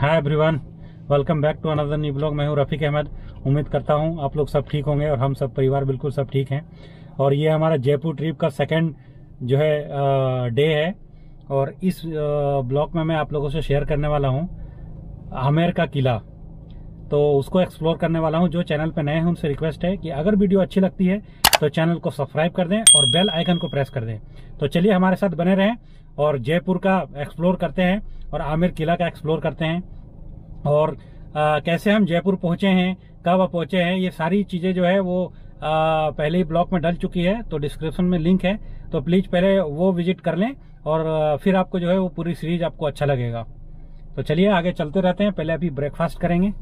Hi everyone, welcome back to another new blog. मैं हूं रफ़ीक अहमद। उम्मीद करता हूं आप लोग सब ठीक होंगे और हम सब परिवार बिल्कुल सब ठीक हैं। और ये हमारा जयपुर ट्रिप का सेकंड जो है डे है। और इस ब्लॉग में मैं आप लोगों से शेयर करने वाला हूं आमेर का किला। तो उसको एक्सप्लोर करने वाला हूं। जो चैनल पे नए हैं उनसे रिक्वेस्ट है कि अगर वीडियो अच्छी लगती है तो चैनल को सब्सक्राइब कर दें और बेल आइकन को प्रेस कर दें। तो चलिए हमारे साथ बने रहें और जयपुर का एक्सप्लोर करते हैं और आमेर किला का एक्सप्लोर करते हैं। और कैसे हम जयपुर पहुंचे हैं, कब पहुंचे हैं, ये सारी चीजें जो है वो पहले ही ब्लॉग में डल चुकी है। तो डिस्क्रिप्शन में लिंक है, तो प्लीज पहले वो विजिट कर लें और फिर आपको जो है वो पूरी सीरीज आपको अच्छा लगेगा। तो चलिए आगे चलते रहते हैं। पहले अभी ब्रेकफास्ट करेंगे।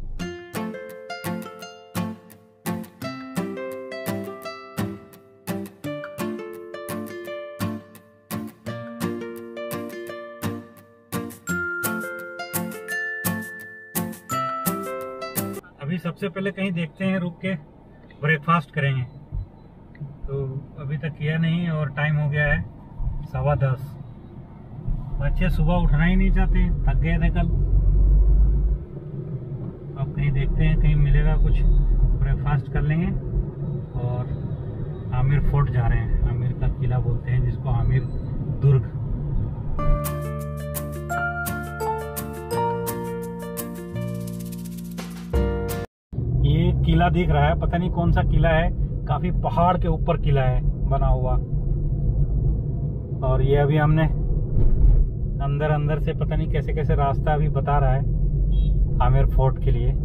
अभी सबसे पहले कहीं देखते हैं, रुक के ब्रेकफास्ट करेंगे। तो अभी तक किया नहीं और टाइम हो गया है 10:15। बच्चे सुबह उठना ही नहीं चाहते, थक गए थे कल। अब कहीं देखते हैं, कहीं मिलेगा कुछ, ब्रेकफास्ट कर लेंगे। और आमेर फोर्ट जा रहे हैं। आमेर का किला बोलते हैं जिसको, आमेर दुर्ग। किला दिख रहा है, पता नहीं कौन सा किला है। काफी पहाड़ के ऊपर किला है बना हुआ। और ये अभी हमने अंदर से पता नहीं कैसे कैसे रास्ता अभी बता रहा है आमेर फोर्ट के लिए।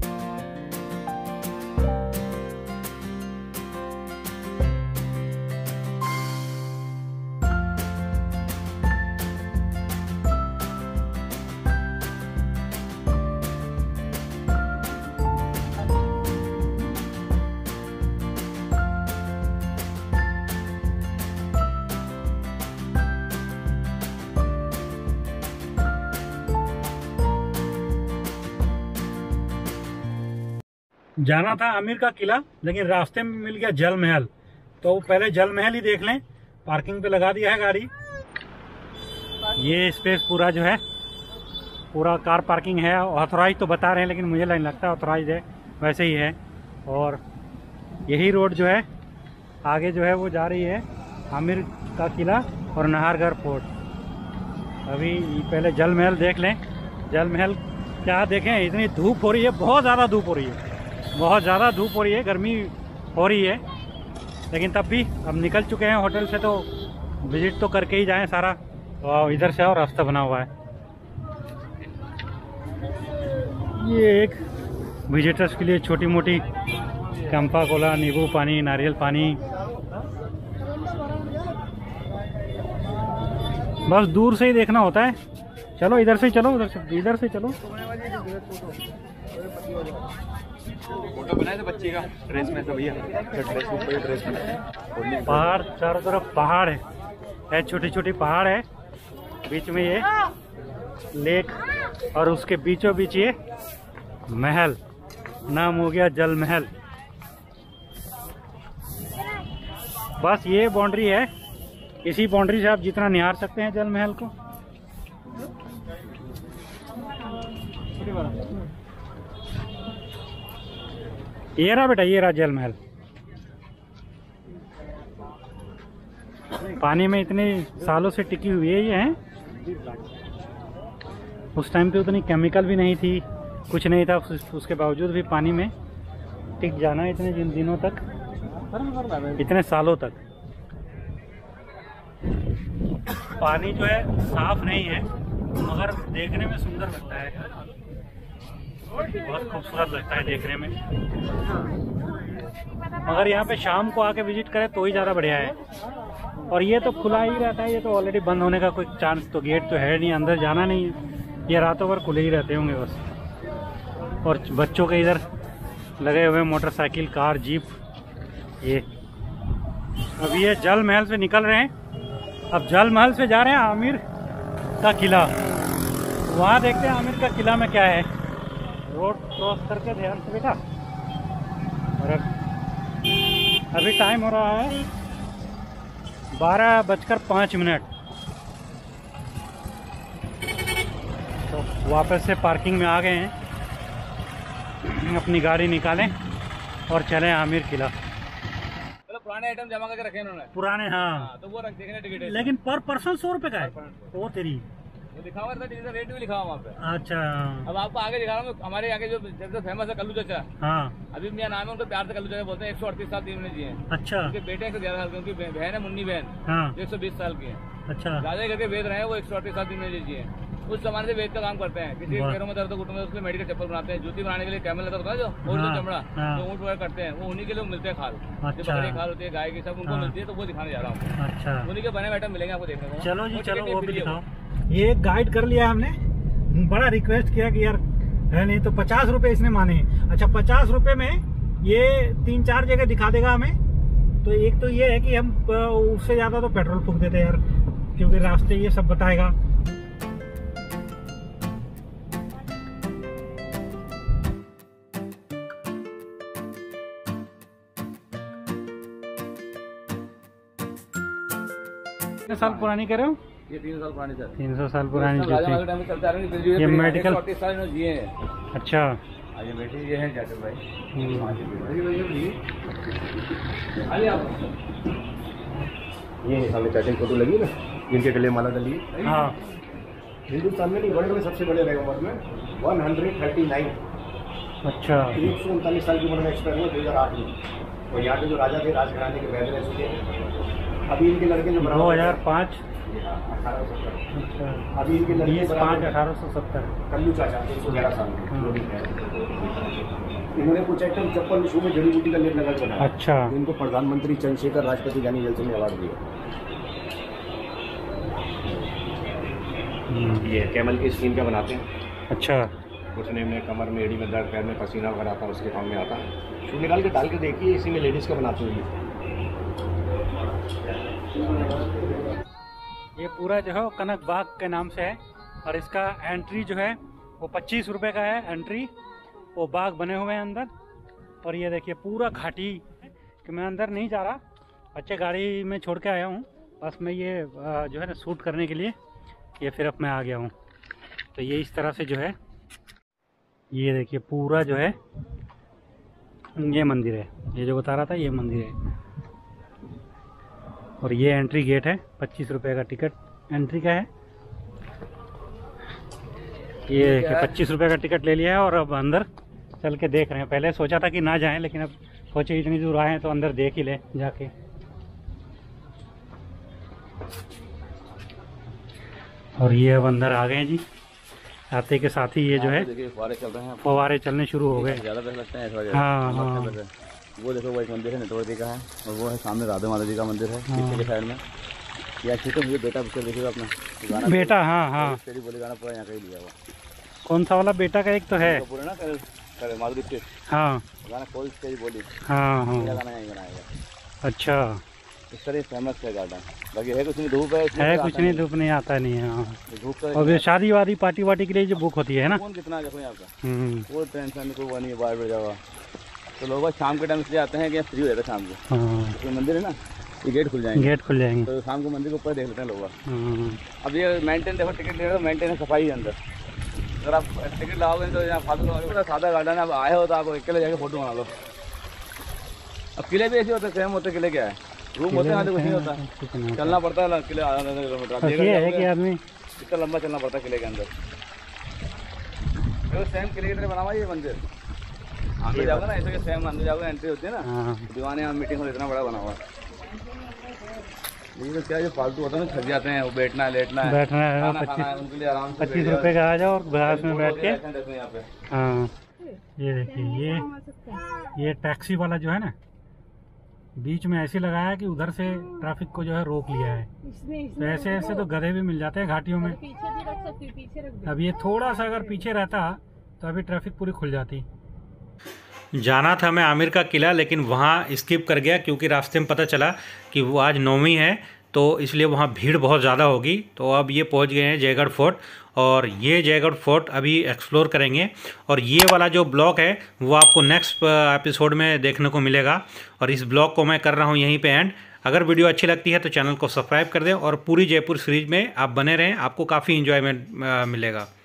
जाना था आमेर का किला, लेकिन रास्ते में मिल गया जल महल। तो पहले जल महल ही देख लें। पार्किंग पे लगा दिया है गाड़ी। ये स्पेस पूरा जो है पूरा कार पार्किंग है। ऑथोराइज तो बता रहे हैं, लेकिन मुझे नहीं लगता ऑथोराइज है, वैसे ही है। और यही रोड जो है आगे जो है वो जा रही है आमेर का किला और नाहरगढ़ फोर्ट। अभी पहले जल महल देख लें। जल महल क्या देखें, इतनी धूप हो रही है, बहुत ज़्यादा धूप हो रही है, बहुत ज़्यादा धूप हो रही है, गर्मी हो रही है। लेकिन तब भी अब निकल चुके हैं होटल से, तो विजिट तो करके ही जाएं सारा। और इधर से और रास्ता बना हुआ है। ये एक विजिटर्स के लिए छोटी मोटी कैंपा कोला, नींबू पानी, नारियल पानी। बस दूर से ही देखना होता है। चलो इधर से चलो, इधर से चलो। फोटो बनाए थे बच्चे का ड्रेस में, तो भैया ड्रेस में पहाड़, चारों तरफ पहाड़ है, छोटी छोटी पहाड़ है। बीच में ये लेक और उसके बीचों बीच ये महल, नाम हो गया जल महल। बस ये बाउंड्री है, इसी बाउंड्री से आप जितना निहार सकते हैं जल महल को। ये रहा बेटा, ये रहा जल महल। पानी में इतने सालों से टिकी हुई है ये है। उस टाइम पे उतनी केमिकल भी नहीं थी, कुछ नहीं था, उसके बावजूद भी पानी में टिक जाना इतने दिनों तक, इतने सालों तक। पानी जो है साफ नहीं है, मगर देखने में सुंदर लगता है, बहुत खूबसूरत लगता है देखने में। मगर यहाँ पे शाम को आके विजिट करें तो ही ज़्यादा बढ़िया है। और ये तो खुला ही रहता है, ये तो ऑलरेडी बंद होने का कोई चांस, तो गेट तो है नहीं, अंदर जाना नहीं है। ये रातों भर खुले ही रहते होंगे बस। और बच्चों के इधर लगे हुए मोटरसाइकिल, कार, जीप। ये अभी ये जल महल से निकल रहे हैं। अब जल महल से जा रहे हैं आमेर का किला। वहाँ देखते हैं आमेर का किला में क्या है। रोड क्रॉस करके ध्यान से बेटा। और अभी टाइम हो रहा है 12:05। तो वापस से पार्किंग में आ गए हैं, अपनी गाड़ी निकालें और चलें आमिर किला। पुराने आइटम जमा करके रखे इन्होंने, पुराने। हाँ तो वो रख देखेंगे टिकट, लेकिन पर पर्सन 100 रुपए का है वो तेरी, वो लिखा हुआ था टिकट का रेट भी लिखा हुआ वहाँ पे। अच्छा, अब आपको आगे दिखा रहा हूँ। हमारे आगे जो सबसे फेमस है कल्लू चाचा, हाँ अभी मेरा नाम है, उनको प्यार से कल्लू चाचा बोलते हैं। 138 साल तीन जी हैं। अच्छा, उनके बेटे 111 साल के, उनकी बहन है मुन्नी बहन, हाँ 120 साल की है। अच्छा, राजा करके वेद रहे हैं वो, 138 साल तीन जी हैं। उस जमाने से वेद का काम करते हैं। किसी पैरों में दर्द घुटनों में उसके मेडिकल चप्पल बनाते हैं। जूती बनाने के लिए कैमल लेता होता है जो, और जो चमड़ा जो ऊँट वगैरह करते हैं, वो उन्हीं के लिए मिलते हैं खाल। जो बकरी खाल होती है गाय की, सब उनको मिलती है। तो वो दिखाने जा रहा हूँ। अच्छा, उन्हीं के बने आइटम मिलेंगे आपको देखने को। चलो जी चलो, वो भी दिखाओ। ये गाइड कर लिया हमने, बड़ा रिक्वेस्ट किया कि यार है नहीं तो 50 रुपए इसने माने। अच्छा, 50 रुपए में ये 3-4 जगह दिखा देगा हमें। तो एक तो ये है कि हम उससे ज्यादा तो पेट्रोल फूक देते हैं यार, क्योंकि रास्ते ये सब बताएगा। कितने साल पुरानी कह रहे हो? ये 300 साल पुरानी सर। 300 साल पुरानी जूती। ये मेडिकल। अच्छा, ये बेटी ये है जाकर भाई। ये हमें चैटिंग फोटो लगी ना, इनके गले माला डली। हाँ, हिंदुस्तान में नहीं, वर्ल्ड में सबसे बड़े रहे उम्र में 139। अच्छा, 139 साल की उम्र में एक्सपायर हुआ 2008 में। और यहाँ के जो राजा थे, राजघराने के वैद रह चुके हैं। अभी इनके लड़के जो 2005 1870। अच्छा, अभी इनके लड़के 1870। कल्लू चाचा 111 साल के। इन्होंने कुछ आइटम चप्पल शू में जड़ी बूटी का लेप लगा के बनाया। अच्छा, इनको प्रधानमंत्री चंद्रशेखर राष्ट्रपति ज्ञानी जलसे ने अवार्ड दिया। ये कैमल की स्किन का बनाते हैं। अच्छा, घुटने में, कमर में, एड़ी में दर्द, पैर में पसीना वगैरह आता है, उसके काम में आता है। शू निकाल के डाल के देखिए, इसी में लेडीज का बनाते हैं। ये पूरा जो है कनक बाग के नाम से है, और इसका एंट्री जो है वो 25 रुपए का है एंट्री। वो बाग बने हुए हैं अंदर, और ये देखिए पूरा घाटी कि मैं अंदर नहीं जा रहा, बच्चे गाड़ी में छोड़ के आया हूँ। बस मैं ये जो है ना शूट करने के लिए ये फिर अब मैं आ गया हूँ। तो ये इस तरह से जो है, ये देखिए पूरा जो है ये मंदिर है, ये जो बता रहा था ये मंदिर है। और ये एंट्री गेट है, 25 रुपए का टिकट एंट्री का है। ये 25 रुपए का टिकट ले लिया है, और अब अंदर चल के देख रहे हैं। पहले सोचा था कि ना जाएं, लेकिन अब सोचे इतनी दूर आए हैं तो अंदर देख ही ले जाके। और ये अब अंदर आ गए जी। आते के साथ ही ये जो है फव्वारे चल रहे हैं, फव्वारे चलने शुरू हो गए। ज़्यादा पैसे लगते हैं। हाँ हाँ, वो देखो वो एक मंदिर है नेटवर्क जी का है, और वो है सामने राधा माता जी का मंदिर है पीछे के साइड में। या तो मुझे बेटा पिक्चर देखिएगा अपना गाना, बेटा। हाँ हाँ, तेरी बोली गाना पूरा यहाँ का ही लिया हुआ। कौन सा वाला बेटा का? एक तो है पूरा ना माधुरी से। हाँ, गाना कोई तेरी बोली। हाँ हाँ, गाना यहीं बनाएगा। अच्छा, इस तरह फेमस है गार्डन। बाकी है कुछ नहीं, धूप है कुछ नहीं, धूप नहीं आता नहीं है। हाँ, धूप। और शादी वादी पार्टी वार्टी के लिए जो बुक होती है ना, कितना देखो यहाँ का, वो टेंशन कोई वो नहीं है। बाहर बैठ जाओ तो लोग शाम के टाइम इसलिए आते हैं कि फ्री हो जाता है शाम को। हाँ, मंदिर है ना, ये गेट खुल जाएंगे, तो शाम को मंदिर के ऊपर देख लेते हैं लोग। अब ये मेंटेन देखो, टिकट ले रहे हो, मेंटेन है, सफाई है अंदर। अगर आप टिकट लगाओगे तो यहाँ फालतू सादा गार्डन है। अब आए हो तो आप अकेले जाके फोटो बना लो। अब किले भी ऐसे होते हैं, सेम होते किले, क्या है रूम होते हैं, कुछ नहीं होता, चलना पड़ता है किले आधा किलोमीटर। आदमी इतना लंबा चलना पड़ता है किले के अंदर। सेम किले की तरह बना हुआ ये मंदिर। अंदर जाओगे ना, ऐसे सेम अंदर जाओगे, एंट्री होती है ना, दीवाने यहाँ मीटिंग हो, इतना बड़ा बना हुआ है। ये तो क्या, जो फालतू होता है ना, थक जाते हैं, वो बैठना है, लेटना है, बैठना है, उनके लिए आराम से 25 रुपए का आ जाओ और ग्लास में बैठ के। हाँ, ये देखिए ये टैक्सी वाला जो है ना, बीच में ऐसे लगाया कि उधर से ट्रैफिक को जो है रोक लिया है। तो ऐसे ऐसे तो गधे भी मिल जाते हैं घाटियों में। अब ये थोड़ा सा अगर पीछे रहता तो अभी ट्रैफिक पूरी खुल जाती। जाना था मैं आमिर का किला, लेकिन वहाँ स्किप कर गया क्योंकि रास्ते में पता चला कि वो आज नौमी है, तो इसलिए वहाँ भीड़ बहुत ज़्यादा होगी। तो अब ये पहुँच गए हैं जयगढ़ फोर्ट, और ये जयगढ़ फोर्ट अभी एक्सप्लोर करेंगे। और ये वाला जो ब्लॉग है वो आपको नेक्स्ट एपिसोड में देखने को मिलेगा। और इस ब्लॉग को मैं कर रहा हूँ यहीं पे एंड। अगर वीडियो अच्छी लगती है तो चैनल को सब्सक्राइब कर दें, और पूरी जयपुर सीरीज में आप बने रहें, आपको काफ़ी इन्जॉयमेंट मिलेगा।